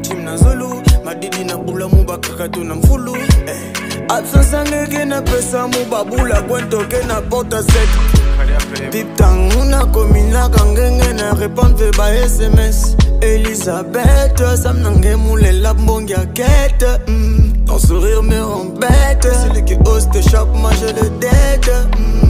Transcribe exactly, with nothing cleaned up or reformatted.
team na zulu madidi na bula muba kakatu na mfulu absence angeke na pesa mubabula kwentoke na porta sec deep tang una komina kangenge na répondre ba S M S Elisabeth sam nange moule la mbongi a quête ton sourire me rend bête c'est le qui ose te chope moi je le dead